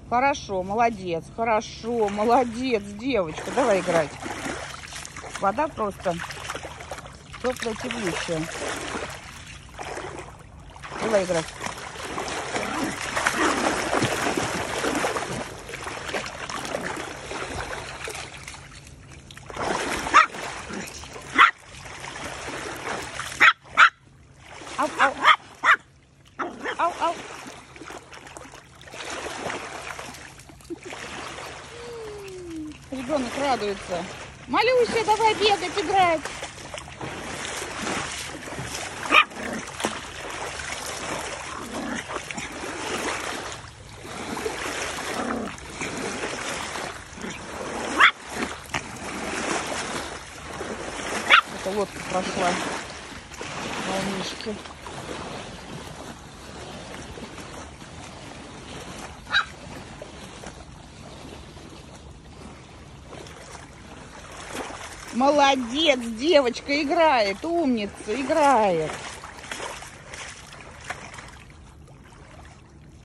Хорошо, молодец. Хорошо, молодец, девочка. Давай играть. Вода просто теплая, теплющая. Давай играть. Ау, ау. Ау, ау. Ребенок радуется. Малюся, давай бегать, играть. Эта лодка прошла. Волнишки. Молодец, девочка играет, умница, играет.